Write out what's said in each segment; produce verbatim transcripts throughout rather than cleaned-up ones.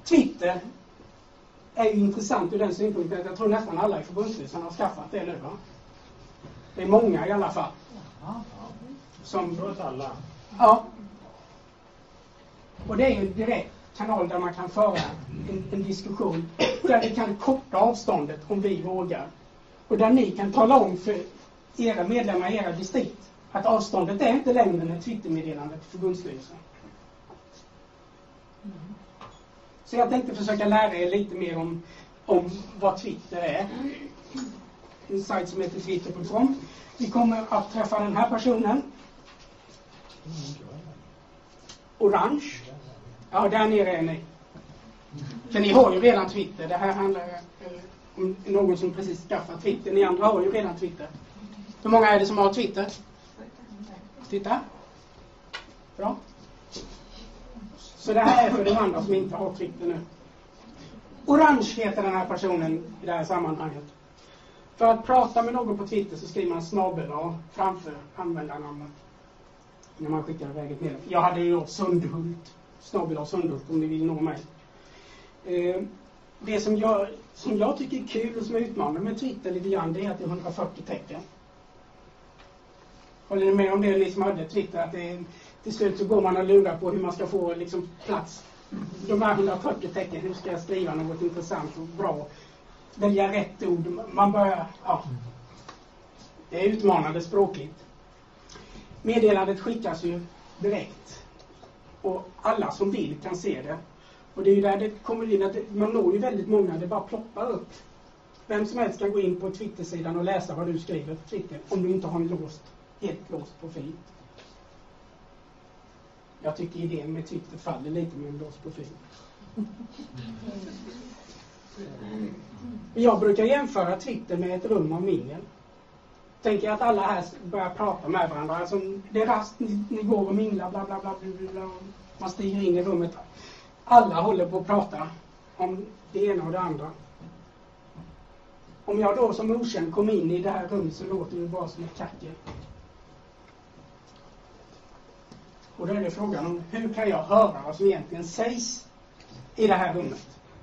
Twitter är ju intressant ur den synpunkten att jag tror nästan alla i förbundsstyrelsen har skaffat det nu, va? Det är många i alla fall. Som Trots alla. Ja. Och det är ju en direkt kanal där man kan föra en, en diskussion där vi kan korta avståndet om vi vågar. Och där ni kan tala om för era medlemmar i era distrikt att avståndet är inte längre än ett Twittermeddelande till förbundsstyrelsen. Så jag tänkte försöka lära er lite mer om, om vad Twitter är. En sajt som heter twitter punkt com. Vi kommer att träffa den här personen. Orange. Ja, där nere är ni. För ni har ju redan Twitter. Det här handlar eh, om någon som precis skaffat Twitter. Ni andra har ju redan Twitter. Hur många är det som har Twitter? Titta. Bra. Så det här är för de andra som inte har Twitter nu. Orange heter den här personen i det här sammanhanget. För att prata med någon på Twitter så skriver man snabel framför användarnamnet. När man skickar iväg ett meddelande. Jag hade ju Sundhult. Snabel Sundhult om ni vill nå mig. Eh, det som jag, som jag tycker är kul och som är utmanande med Twitter lite grann, det är att det är hundrafyrtio tecken. Håller ni med om det, ni som hade Twitter? Att det är, till slut så går man och lurar på hur man ska få liksom, plats. De här hundrafyrtio tecken, hur ska jag skriva något intressant och bra? Välja rätt ord. Man börjar, ja. Det är utmanande språkligt. Meddelandet skickas ju direkt. Och alla som vill kan se det. Och det är ju där det kommer in att det, man når ju väldigt många, det bara ploppar upp. Vem som helst kan gå in på Twitter-sidan och läsa vad du skriver på Twitter om du inte har en låst, helt låst profil. Jag tycker idén med Twitter faller lite med en låst profil. Jag brukar jämföra Twitter med ett rum av mingel. Tänker att alla här börjar prata med varandra. Alltså, det är rast, ni, ni går och minglar, bla bla bla, bla, bla. Man stiger in i rummet. Alla håller på att prata om det ena och det andra. Om jag då som okänd kom in i det här rummet så låter det bara som ett kackel. Och då är det frågan om hur kan jag höra vad som egentligen sägs i det här rummet.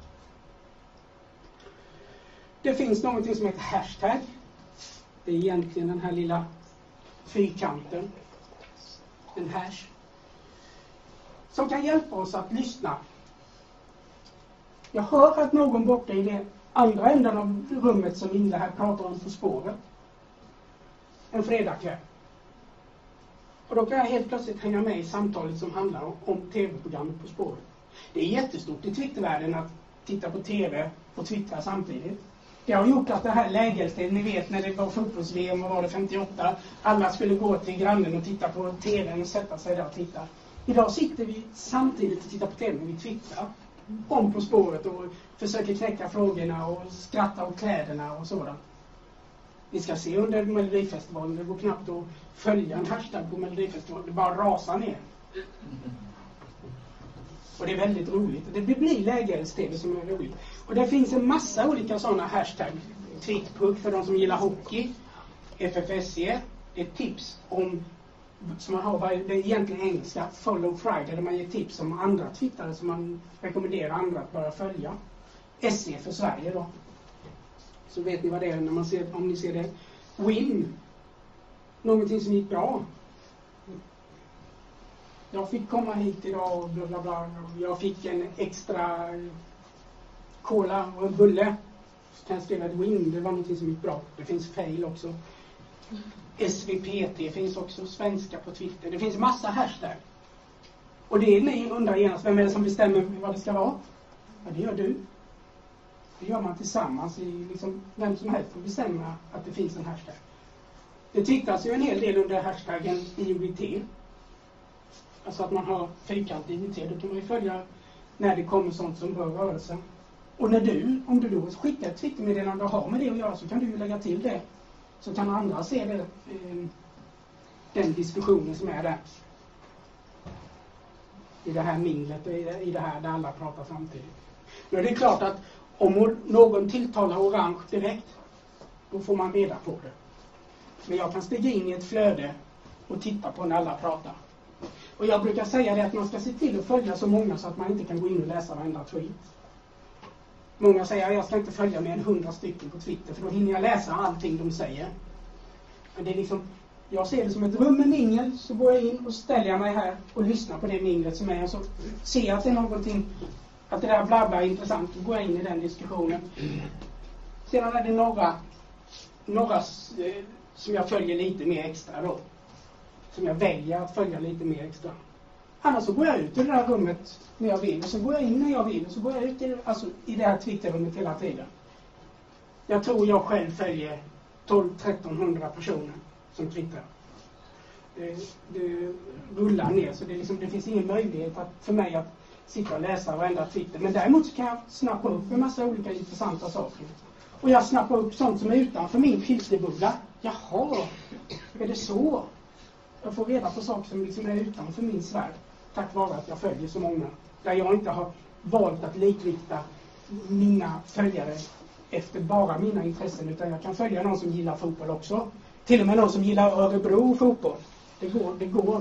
Det finns något som heter hashtag. Det är egentligen den här lilla fyrkanten. En hash. Som kan hjälpa oss att lyssna. Jag hör att någon borta i det andra änden av rummet som inte här pratar om På spåret. En fredagkväll. Och då kan jag helt plötsligt hänga med i samtalet som handlar om, om tv-programmet På spåret. Det är jättestort i Twittervärlden att titta på tv och twittra samtidigt. Det har gjort att det här lägerstället, ni vet när det var fotbolls-V M och var det femtioåtta, alla skulle gå till grannen och titta på tvn och sätta sig där och titta. Idag sitter vi samtidigt och tittar på tv, vi twittrar om På spåret och försöker knäcka frågorna och skratta åt kläderna och sådant. Vi ska se under Melodifestivalen, det går knappt att följa en hashtag på Melodifestivalen, det bara rasar ner. Och det är väldigt roligt. Det blir lägerstället som är roligt. Och det finns en massa olika sådana hashtag. Tweetpuck för de som gillar hockey. F F S C. Ett tips om, som man har, det är egentligen engelska, Follow Friday, där man ger tips om andra twittare som man rekommenderar andra att bara följa. S C för Sverige då. Så vet ni vad det är när man ser, om ni ser det. Win. Någonting som gick bra. Jag fick komma hit idag och bla bla bla. Jag fick en extra cola och en bulle. Så kan jag skriva ett win. Det var någonting som gick bra. Det finns fail också. S V P T finns också. Svenska på Twitter. Det finns massa hashtag. Och det är ni undrar genast. Vem är det som bestämmer vad det ska vara? Ja, det gör du. Det gör man tillsammans. I liksom, vem som helst får bestämma att det finns en hashtag. Det tittas ju en hel del under hashtaggen I O I T. Alltså att man har fyrkant I O I T. Då kan man ju följa när det kommer sånt som rör rörelsen. Och när du, om du då skickar ett Twittermeddelande och har med det att göra, så kan du ju lägga till det. Så kan andra se det, eh, den diskussionen som är där. I det här minglet och i, i det här där alla pratar samtidigt. Nu är det klart att om någon tilltalar orange direkt, då får man reda på det. Men jag kan stiga in i ett flöde och titta på när alla pratar. Och jag brukar säga det att man ska se till att följa så många så att man inte kan gå in och läsa varenda tweet. Många säger att jag ska inte följa mer än hundra stycken på Twitter för då hinner jag läsa allting de säger. Men det är liksom, jag ser det som ett rum med mingel, så går jag in och ställer jag mig här och lyssnar på det minglet som är och så ser jag att det är någonting, att det där blabla är intressant, och går jag in i den diskussionen. Sedan är det några, några eh, som jag följer lite mer extra då. Som jag väljer att följa lite mer extra. Annars så går jag ut i det där rummet när jag vill. Och så går jag in när jag vill. Och så går jag ut i, alltså, i det här Twitterrummet hela tiden. Jag tror jag själv följer tolv till tretton hundra personer som twittrar. Det, det rullar ner. Så det, är liksom, det finns ingen möjlighet att, för mig att sitta och läsa varenda Twitter. Men däremot så kan jag snappa upp en massa olika intressanta saker. Och jag snappar upp sånt som är utanför min filterbubbla. Jaha, är det så? Jag får reda på saker som liksom är utanför min sfär. Tack vare att jag följer så många. Där jag inte har valt att likrikta mina följare efter bara mina intressen. Utan jag kan följa någon som gillar fotboll också. Till och med någon som gillar Örebro fotboll. Det går, det går.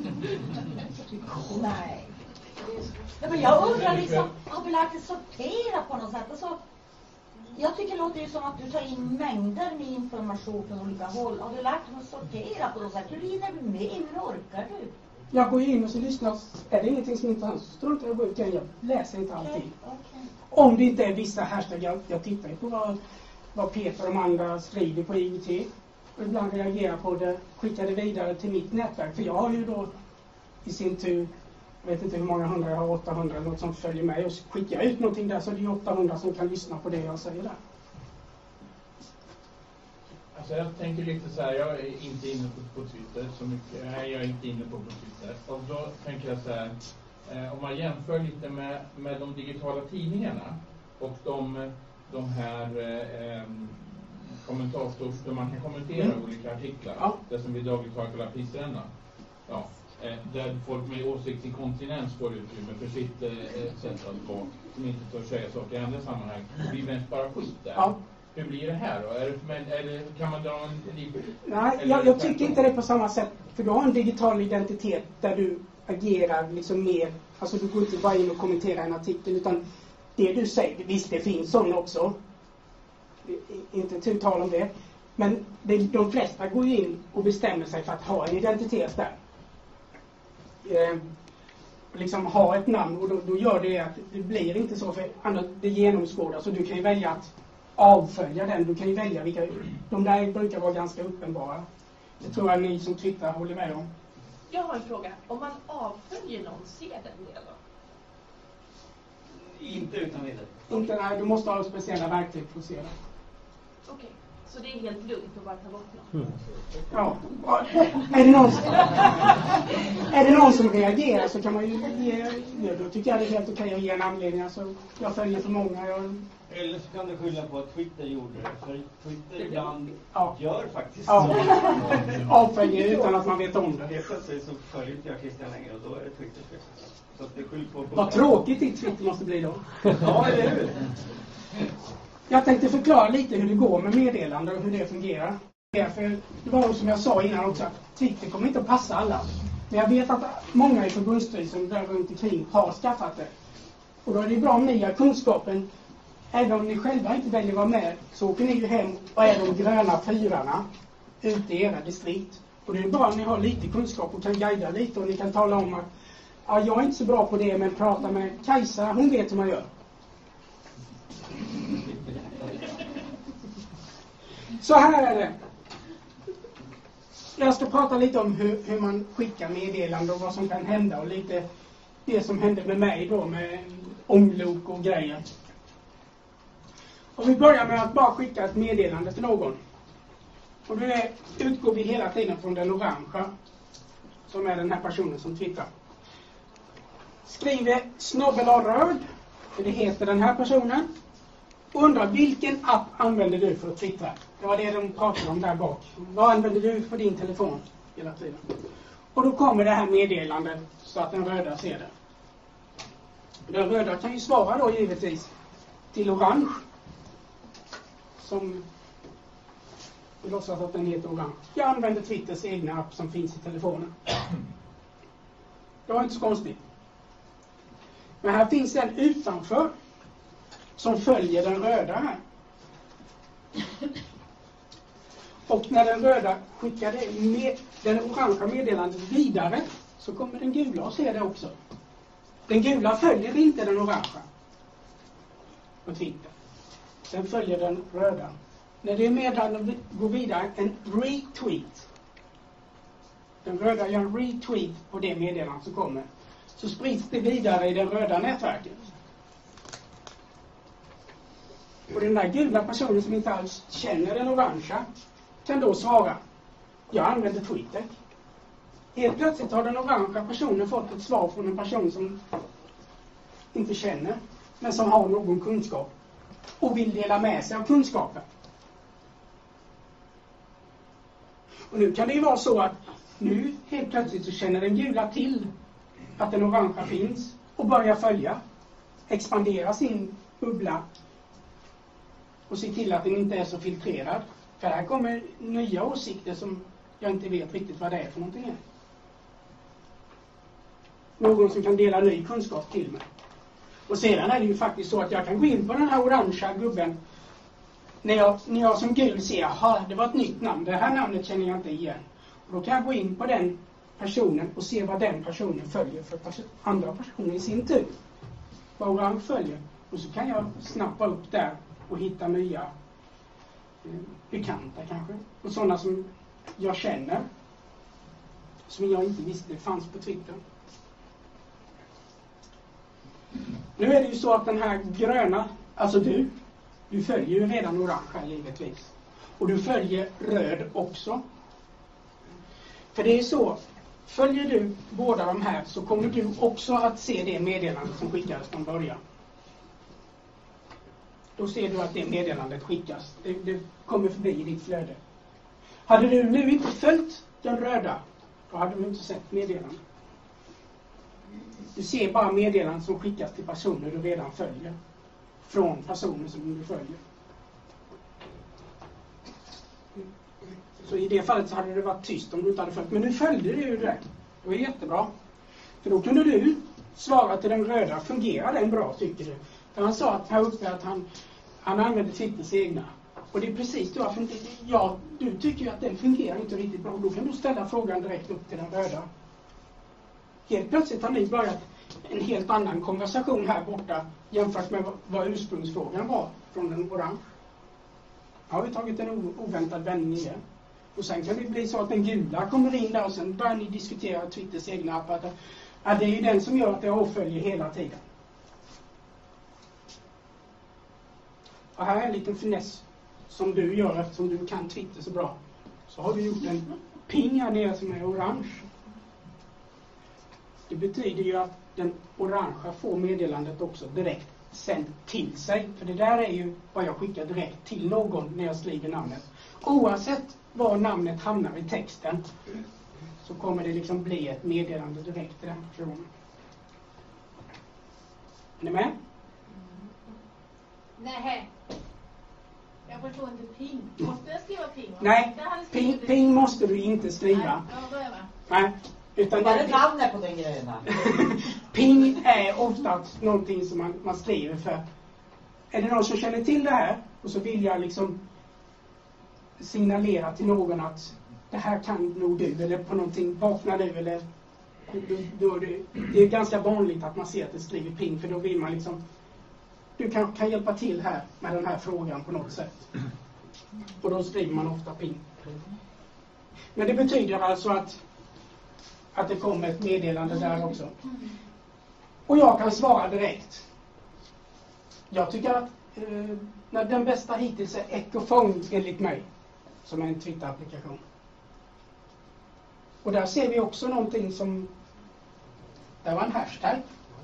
Nej. Ja, men jag undrar liksom, har vi lärt dig sortera på något sätt? Alltså, jag tycker det låter ju som att du tar in mängder med information från olika håll. Har du lärt dig att sortera på något sätt? Hur hinner du med? Hur orkar du? Jag går in och så lyssnar. Är det ingenting som inte är så struntar jag ut. Jag läser inte alltid. Okay, okay. Om det inte är vissa hashtaggar. Jag tittar på vad, vad Peter och de andra skriver på I O T. Och ibland reagerar på det. Skickar det vidare till mitt nätverk. För jag har ju då i sin tur, jag vet inte hur många hundra, jag har åttahundra eller något som följer mig. Och så skickar jag ut någonting där så det är åttahundra som kan lyssna på det jag säger där. Alltså jag tänker lite så här, jag är inte inne på, på Twitter så mycket. Nej, jag är inte inne på, på Twitter. Och då tänker jag så här, eh, om man jämför lite med, med de digitala tidningarna och de, de här eh, kommentators där man kan kommentera mm. olika artiklar. Ja. Det som vi dagligt talar kallar pissränna. Ja. Eh, där folk med åsiktsinkontinens får utrymme för sitt eh, sätt att vara, som inte tar säga saker i andra sammanhang. Det blir mest bara skit där. Ja. Hur blir det här då? Är det, men, eller kan man dra en liv? Nej, jag, jag tycker inte det på samma sätt. För du har en digital identitet där du agerar liksom mer. Alltså du går inte bara in och kommenterar en artikel. Utan det du säger, visst det finns sån också. Inte tu tal om det. Men det, de flesta går in och bestämmer sig för att ha en identitet där. Eh, liksom ha ett namn. Och då, då gör det att det blir inte så. För annars det genomskådar. Så du kan ju välja att avfölja den. Du kan ju välja vilka. De där brukar vara ganska uppenbara. Det tror jag ni som twittrar håller med om. Jag har en fråga. Om man avföljer någon, ser den det då? Inte utan vidare. Inte, nej, du måste ha speciella verktyg för att se det. Okej, okay. Så det är helt lugnt att bara ta bort någon? Mm. Ja. Är det någon som, är det någon som reagerar så kan man ju ge, då tycker jag det är helt okej att ge en anledning. Alltså, jag följer för många. Jag... Eller så kan du skylla på att Twitter gjorde det. För Twitter ibland ja. gör faktiskt ja. så. Avföljer utan att man vet om det. Helt plötsligt så följer inte jag Christian längre och då är det Twitter. Så att det skyll på, på vad tråkigt ditt Twitter måste bli då. Ja, eller hur? Jag tänkte förklara lite hur det går med meddelanden och hur det fungerar. För det var som jag sa innan också att Twitter kommer inte att passa alla. Men jag vet att många i förbundsstyrelsen där runt omkring har skaffat det. Och då är det bra om ni har kunskapen. Även om ni själva inte väljer att vara med så åker ni ju hem och är de gröna fyrarna ute i era distrikt. Och det är bra om ni har lite kunskap och kan guida lite och ni kan tala om att ja, jag är inte så bra på det men prata med Kajsa, hon vet hur man gör. Så här är det. Jag ska prata lite om hur, hur man skickar meddelanden och vad som kan hända och lite det som hände med mig då med ånglok och grejer. Och vi börjar med att bara skicka ett meddelande till någon. Och då utgår vi hela tiden från den orangea som är den här personen som twittrar. Skriver snobbel-röd, för det heter den här personen. Och undrar vilken app använder du för att twittra? Det var det de pratade om där bak. Vad använder du för din telefon hela tiden? Och då kommer det här meddelandet så att den röda ser det. Den röda kan ju svara då givetvis till orange. Som vi låtsas att den heter orange. Jag använder Twitters egna app som finns i telefonen. Det var inte så konstigt. Men här finns en utanför som följer den röda här. Och när den röda skickar det med, den orangea meddelandet vidare, så kommer den gula att se det också. Den gula följer inte den orangea på Twitter. Den följer den röda. När det meddelandet går vidare, en retweet. Den röda gör en retweet på det meddelandet som kommer. Så sprids det vidare i det röda nätverket. Och den där gula personen som inte alls känner den orangea kan då svara: jag använder Twitter. Helt plötsligt har den orangea personen fått ett svar från en person som inte känner, men som har någon kunskap och vill dela med sig av kunskapen. Och nu kan det ju vara så att nu helt plötsligt så känner den gula till att den orangea finns och börjar följa, expandera sin bubbla och se till att den inte är så filtrerad. För här kommer nya åsikter som jag inte vet riktigt vad det är för någonting. Någon som kan dela ny kunskap till mig. Och sedan är det ju faktiskt så att jag kan gå in på den här orangea gubben. När jag, när jag som gul ser, jaha, det var ett nytt namn. Det här namnet känner jag inte igen. Och då kan jag gå in på den personen och se vad den personen följer för pers- andra personer i sin tur. Vad orange följer. Och så kan jag snappa upp där och hitta nya eh, bekanta kanske. Och sådana som jag känner. Som jag inte visste fanns på Twitter. Nu är det ju så att den här gröna, alltså du, du följer ju redan orange givetvis. Och du följer röd också. För det är så, följer du båda de här så kommer du också att se det meddelandet som skickades från början. Då ser du att det meddelandet skickas. Det, det kommer förbi i ditt flöde. Hade du nu inte följt den röda, då hade du inte sett meddelandet. Du ser bara meddelanden som skickas till personer du redan följer. Från personer som du följer. Så i det fallet så hade det varit tyst om du inte hade följt. Men nu följde du ju det. Det var jättebra. För då kunde du svara till den röda. Fungerar den bra, tycker du? För han sa att här uppe att han, han använde Twitters egna. Och det är precis då. Ja, du tycker ju att den fungerar inte riktigt bra. Då kan du ställa frågan direkt upp till den röda. Helt plötsligt har ni börjat en helt annan konversation här borta jämfört med vad ursprungsfrågan var från den orange. Har vi tagit en oväntad vändning igen. Och sen kan det bli så att den gula kommer in där och sen börjar ni diskutera Twitters egna app. Att, att det är ju den som gör att det avföljer hela tiden. Och här är en liten finess som du gör eftersom du kan Twitter så bra. Så har du gjort en ping här nere som är orange. Det betyder ju att den orangea får meddelandet också direkt sänd till sig. För det där är ju vad jag skickar direkt till någon när jag skriver namnet. Oavsett var namnet hamnar i texten så kommer det liksom bli ett meddelande direkt till den personen. Är ni med? Nej. Jag förstår inte ping. Måste jag skriva ping? Va? Nej, ping, ping måste du inte skriva. Nej, jag börjar med. Nej. Utan Vad är namnet på den gröna? Ping är ofta någonting som man, man skriver för. Är det någon som känner till det här och så vill jag liksom signalera till någon att det här kan nog du eller på någonting vaknar du eller då, då det, det är ganska vanligt att man ser att det skriver ping för då vill man liksom du kan, kan hjälpa till här med den här frågan på något sätt. Och då skriver man ofta ping. Men det betyder alltså att att det kommer ett meddelande där också. Och jag kan svara direkt. Jag tycker att eh, när den bästa hittills är Ecophone enligt mig. Som är en Twitter-applikation. Och där ser vi också någonting som det var en hashtag.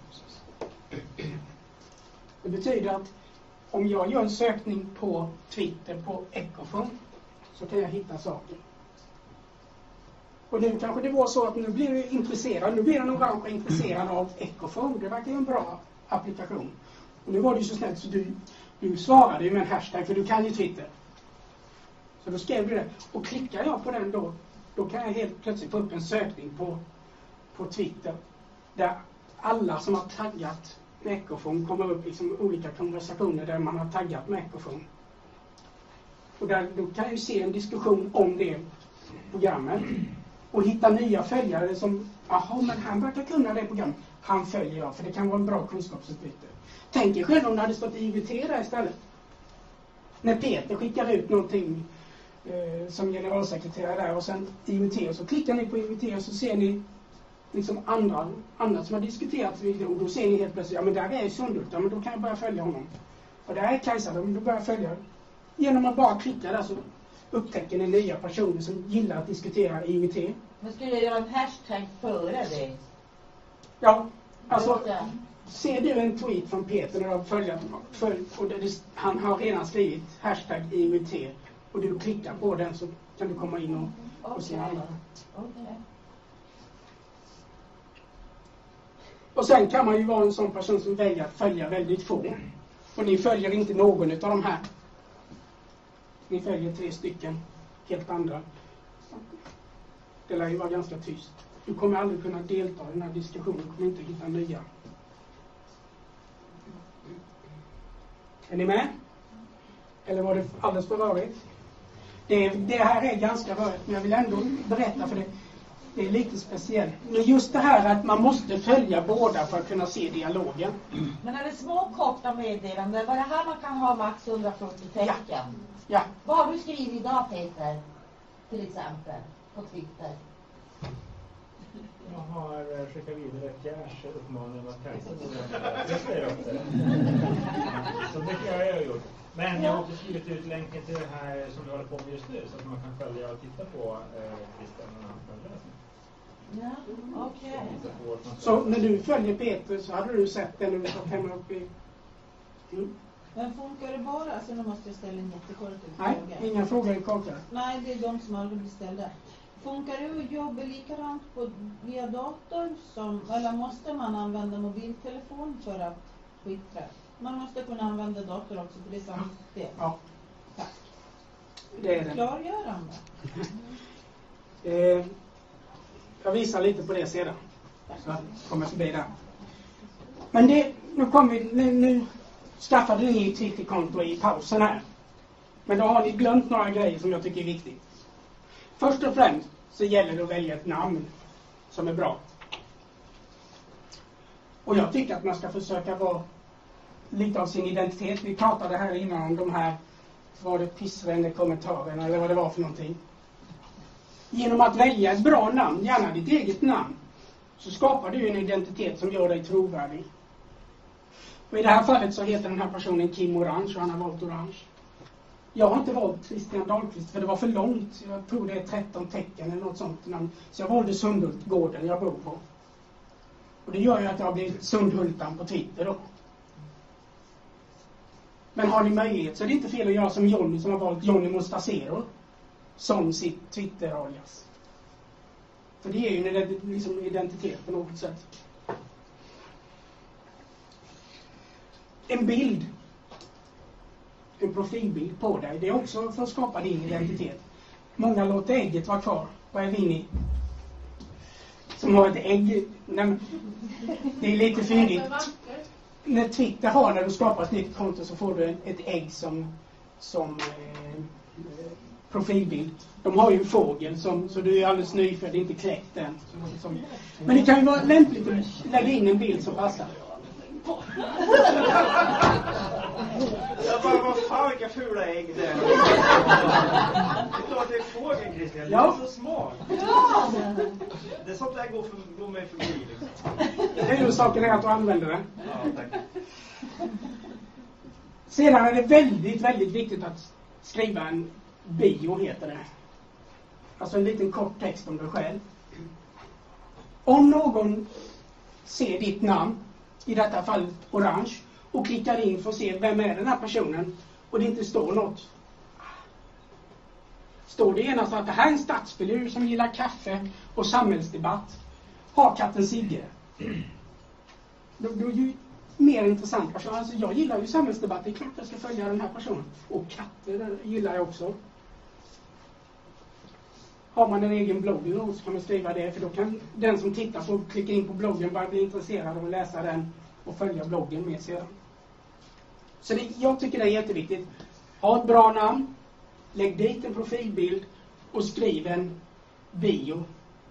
Det betyder att om jag gör en sökning på Twitter på Ecophone så kan jag hitta saker. Och nu kanske det var så att nu blir du intresserad, nu blir den orange intresserad av Ecophone. Det verkar ju en bra applikation. Och nu var det ju så snällt så du, du svarade ju med en hashtag för du kan ju Twitter. Så då skrev du det. Och klickar jag på den då, då kan jag helt plötsligt få upp en sökning på, på Twitter där alla som har taggat med ekofon kommer upp i liksom olika konversationer där man har taggat med ekofon. Och där, då kan jag ju se en diskussion om det programmet och hitta nya följare som, jaha, men han verkar kunna det programmet. Han följer jag, för det kan vara en bra kunskapsutbyte. Tänk er själv om det hade stått I V T där istället. När Peter skickar ut någonting eh, som generalsekreterare där och sen I V T, och så klickar ni på I V T och så ser ni liksom andra, andra som har diskuterat och då ser ni helt plötsligt, ja men där är Sundhult, ja men då kan jag börja följa honom. Och där är Kajsa, då börjar jag följa. Genom att bara klicka där så upptäcker ni nya personer som gillar att diskutera I V T. Men skulle jag göra en hashtag före det? Ja, alltså ser du en tweet från Peter när du har följt, följt och det, han har redan skrivit hashtag I V T och du klickar på den så kan du komma in och, och se alla. Okay. Och sen kan man ju vara en sån person som väljer att följa väldigt få. Och ni följer inte någon av de här. Ni följer tre stycken helt andra. Det lär ju vara ganska tyst. Du kommer aldrig kunna delta i den här diskussionen. Du kommer inte hitta nya. Är ni med? Eller var det alldeles för rörigt? Det, det här är ganska rörigt, men jag vill ändå berätta för det. Det är lite speciellt. Men just det här att man måste följa båda för att kunna se dialogen. Men är det små korta meddelanden? Var det här man kan ha max hundrafyrtio tecken? Ja. Ja. Vad har du skrivit idag, Peter? Till exempel på Twitter. Jag har skickat vidare ett cash uppmaning att Kajsa borde upp det. Så det har jag gjort. Men jag har också skrivit ut länken till det här som du håller på med just nu så att man kan följa och titta på Christian när han följer. Ja, okej. Okay. Så när du följer Peter så hade du sett den när du satt hemma uppe i... Mm. Men funkar det bara? Alltså nu måste jag ställa en jättekortad fråga. Nej, inga frågor i kortare. Nej, det är de som aldrig blir ställda. Funkar det att jobba likadant på, via dator som, eller måste man använda mobiltelefon för att twittra? Man måste kunna använda dator också för det är samma system. Ja. Tack. Det är det. Klargörande. eh, jag visar lite på det sedan. Så kommer jag förbi där. Men det, nu kommer vi, nu, nu skaffade ni Twitterkonto i pausen här. Men då har ni glömt några grejer som jag tycker är viktigt. Först och främst så gäller det att välja ett namn som är bra. Och jag tycker att man ska försöka vara lite av sin identitet. Vi pratade här innan om de här, var det pissrände kommentarerna eller vad det var för någonting. Genom att välja ett bra namn, gärna ditt eget namn, så skapar du en identitet som gör dig trovärdig. Och i det här fallet så heter den här personen Kim Orange och han har valt Orange. Jag har inte valt Christian Dahlqvist för det var för långt. Jag tror det är tretton tecken eller något sånt namn. Så jag valde Sundhult, gården jag bor på. Och det gör ju att jag blir Sundhultan på Twitter då. Men har ni möjlighet så är det inte fel att göra som Johnny som har valt Johnny Mostasero som sitt Twitter-alias. För det är ju en liksom identitet på något sätt. En bild, en profilbild på dig, det är också för att skapa din identitet. Många låter ägget vara kvar. Vad är Vinnie? Som har ett ägg. Det är lite fyndigt. När Twitter har, när du skapar ett nytt konto så får du ett ägg som, som eh, profilbild. De har ju en fågel som, så du är alldeles nyfödd, inte kläckt än. Som, som. Men det kan ju vara lämpligt att lägga in en bild som passar. Jag bara, vad fan vilka fula ägg det är. Det är klart det är fågeln, Christian. Ja. Det är så smart. Ja. Det är sånt där går, för, går mig förbi liksom. Det är ju saken är att du använder den. Ja, tack. Sedan är det väldigt, väldigt viktigt att skriva en bio, heter det. Alltså en liten kort text om dig själv. Om någon ser ditt namn, i detta fall Orange, och klickar in för att se vem är den här personen och det inte står något. Står det genast att det här är en stadsfilur som gillar kaffe och samhällsdebatt. Har katten Sigge. Då, då är ju mer intressant person. Alltså jag gillar ju samhällsdebatt. Det är klart jag ska följa den här personen. Och katter gillar jag också. har man en egen blogg nu så kan man skriva det, för då kan den som tittar på klicka in på bloggen bara bli intresserad av att läsa den och följa bloggen med sedan. Så det, jag tycker det är jätteviktigt. Ha ett bra namn, lägg dit en profilbild och skriv en bio.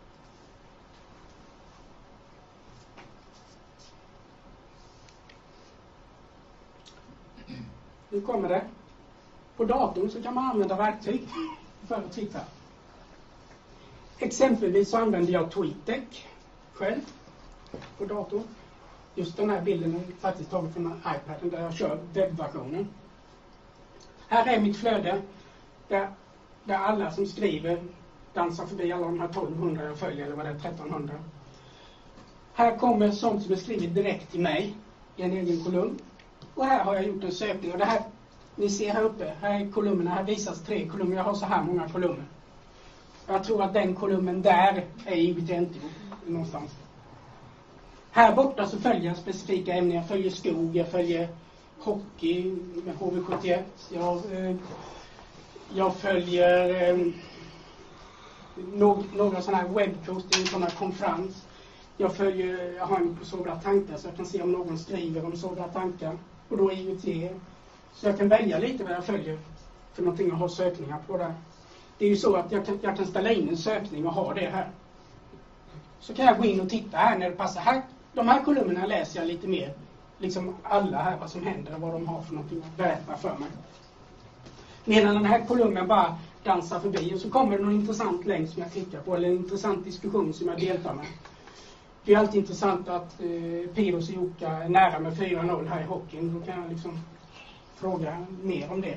Nu kommer det. På datorn så kan man använda verktyg för att twittra. Exempelvis så använder jag TweetDeck själv på datorn. Just den här bilden är faktiskt tagen från iPaden där jag kör webbversionen. Här är mitt flöde där, där alla som skriver dansar förbi alla de här tolvhundra jag följer, eller vad det är, trettonhundra. Här kommer sånt som är skrivet direkt till mig i en egen kolumn. Och här har jag gjort en sökning. Och det här, ni ser här uppe, här är kolumnerna, här visas tre kolumner. Jag har så här många kolumner. Jag tror att den kolumnen där är I B T N T någonstans. Här borta så följer jag specifika ämnen. Jag följer skog, jag följer hockey med H V sjuttioett. Jag, eh, jag följer eh, no, några sådana här webbkurs, en sån här konferens. Jag följer, jag har en på Sådra tankar så jag kan se om någon skriver om Sådra tankar. Och då är I U T. Så jag kan välja lite vad jag följer för någonting och ha sökningar på det. Det är ju så att jag kan, jag kan ställa in en sökning och ha det här. Så kan jag gå in och titta här när det passar. Här, de här kolumnerna läser jag lite mer. Liksom alla här, vad som händer och vad de har för någonting att berätta för mig. Medan den här kolumnen bara dansar förbi och så kommer det någon intressant länk som jag klickar på. Eller en intressant diskussion som jag deltar med. Det är alltid intressant att eh, Piros och Jukka är nära med fyra noll här i hockeyn. Då kan jag liksom fråga mer om det.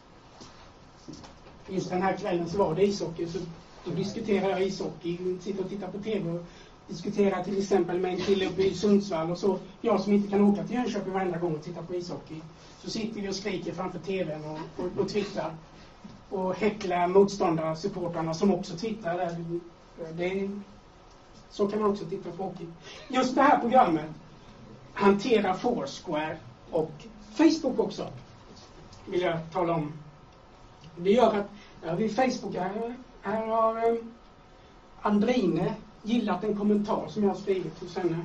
Just den här kvällen så var det ishockey, så då diskuterar jag ishockey, sitter och tittar på tv och diskuterar till exempel med en kille uppe i Sundsvall och så. Jag som inte kan åka till Jönköping varenda gång och titta på ishockey, så sitter vi och skriker framför tvn och, och, och twittrar och häcklar motståndare, supportrarna som också twittrar där. Det, så kan man också titta på hockey. Just det här programmet hanterar Foursquare och Facebook också, vill jag tala om. Det gör att ja, vid Facebook här, här har um, Andrine gillat en kommentar som jag har skrivit hos henne.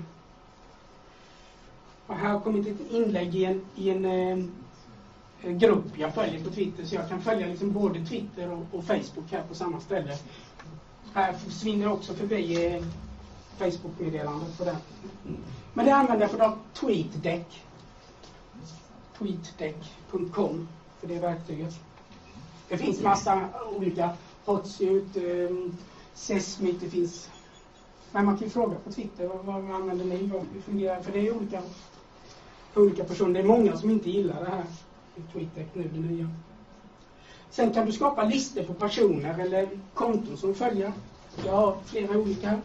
Och här har kommit ett inlägg i en, i en um, grupp jag följer på Twitter, så jag kan följa liksom både Twitter och, och Facebook här på samma ställe. Här försvinner också förbi eh, Facebook-meddelandet på det. Men det använder jag för då TweetDeck. tweetdeck punkt com för det verktyget. Det finns massa olika Hotsuite, eh, Sesmit, det finns. Men man kan ju fråga på Twitter, vad, vad använder ni, vad fungerar, för det är olika, olika personer. Det är många som inte gillar det här TweetDeck nu, det nya. Sen kan du skapa listor på personer eller konton som följer. Jag har flera olika.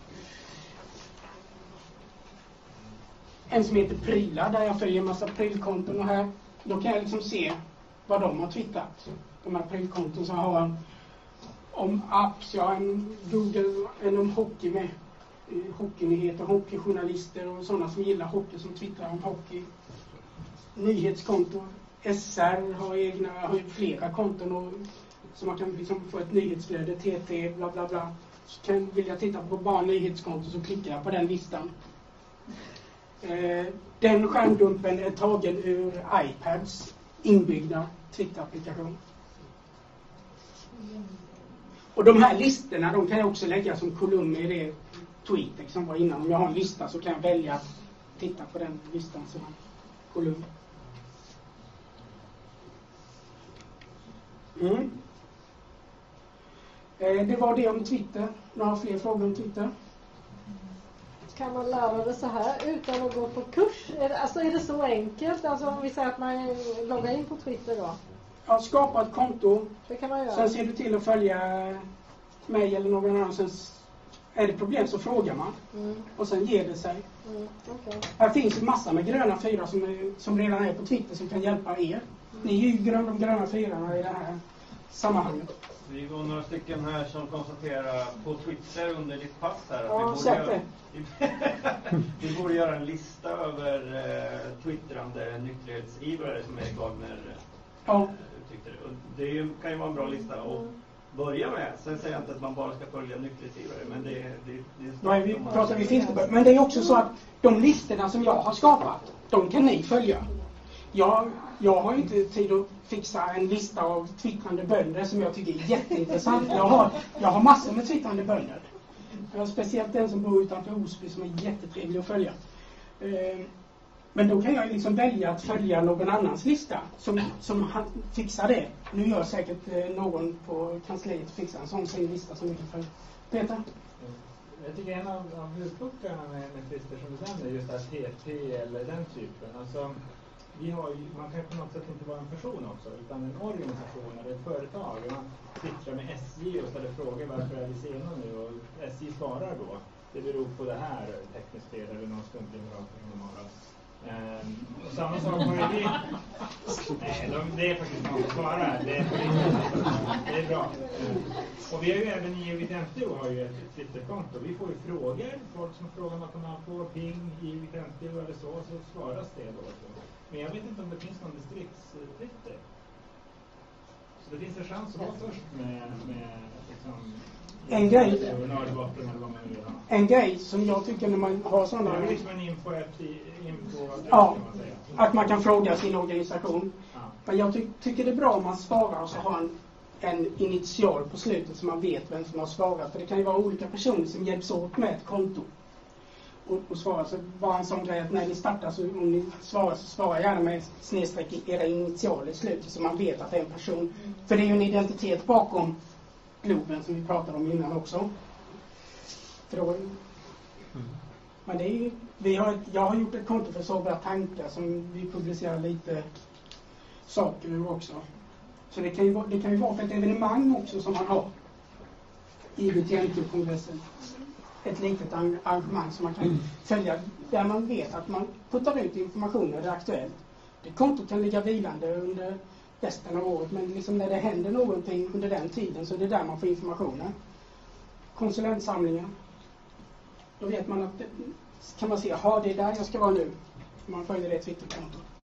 En som heter Prylar, där jag följer en massa prylkonton, och här då kan jag liksom se vad de har twittrat. De här prylkonton som har om apps, ja, en Google, en om hockey med eh, hockeynyheter, hockeyjournalister och sådana som gillar hockey som twittrar om hockey. Nyhetskonto, S R har egna, har flera konton och, så man kan liksom få ett nyhetsflöde, T T, bla bla bla. Så kan, vill jag titta på bara nyhetskonto så klickar jag på den listan. Eh, den skärmdumpen är tagen ur iPads inbyggda Twitter-applikation. Och de här listorna, de kan jag också lägga som kolumner i det tweetet som var innan. Om jag har en lista så kan jag välja att titta på den listan som en kolumn. Mm. Eh, det var det om Twitter. Några fler frågor om Twitter? Kan man lära det så här utan att gå på kurs? Är det, alltså är det så enkelt? Alltså om vi säger att man loggar in på Twitter då? Ja, skapa ett konto. Det kan man göra. Sen ser du till att följa mig eller någon annan. Sen är det problem så frågar man. Mm. Och sen ger det sig. Mm, okay. Här finns en massa med gröna fyra som, är, som redan är på Twitter som kan hjälpa er. Mm. Ni är ju grön, de gröna fyrarna i det här sammanhanget. Vi går några stycken här som konstaterar på Twitter under ditt pass här att ja, vi, borde göra, vi borde göra en lista över eh, twittrande nykterhetsivrare som Erik Wagner eh, ja. uttryckte det. Och det är ju, kan ju vara en bra lista och börja med. Sen säger jag inte att man bara ska följa nyckelgivare, men det, det, det är... Nej, vi pratar vi Fiskeböld. Men det är också så att de listorna som jag har skapat, de kan ni följa. Jag, jag har inte tid att fixa en lista av twittrande bönder som jag tycker är jätteintressant. Jag har, jag har massor med twittrande bönder. Jag har speciellt den som bor utanför Osby som är jättetrevlig att följa. Men då kan jag liksom välja att följa någon annans lista som, som han fixar det. Nu gör säkert någon på kansliet fixar en sån sin lista som vi kan följa. Peter? Jag tycker en av, av huvudpunkterna med, med twister som du nämner, just att T T eller den typen. Alltså, vi har ju, man kan på något sätt inte vara en person också, utan en organisation eller ett företag. Man twittrar med S J och ställer frågor, varför är vi sena nu? Och S J svarar då, det beror på det här, tekniskt fel eller någon stundgenerator som de har. Um, och samma sak har ju vi. Nej, de, det är faktiskt någon som svarar. Det är, det är bra. Um, och vi har ju även i Evidentio har ju ett Twitterkonto. Vi får ju frågor. Folk som frågar något om man får ping i Evidentio eller så, så svaras det då. Men jag vet inte om det finns någon distriktstwitter. Så det finns en chans att vara först med, med liksom, en grej, en grej som jag tycker när man har sådana... Det är liksom en info, info ja, kan man säga. Att man kan fråga sin organisation. Ja. Men jag ty tycker det är bra om man svarar och så har en, en initial på slutet så man vet vem som har svarat. För det kan ju vara olika personer som hjälps åt med ett konto. Och, och svara. Så bara en sån grej att när ni startar så om ni svarar så svara gärna med snedstreck i era initialer i slutet så man vet att det är en person. Mm. För det är ju en identitet bakom Globen som vi pratade om innan också. För då, mm. Men det är ju, vi har ett, jag har gjort ett konto för Sobra tankar som vi publicerar lite saker ur också. Så det kan ju, det kan ju vara för ett evenemang också som man har i B T N T-kongressen. Ett litet arrangemang som man kan följa där man vet att man puttar ut information när det är aktuellt. Det kontot kan ligga vilande under resten av året, men liksom när det händer någonting under den tiden så är det där man får informationen. Konsulentsamlingen. Då vet man att det, kan man se, ha det är där jag ska vara nu. Man följer det Twitterkontot.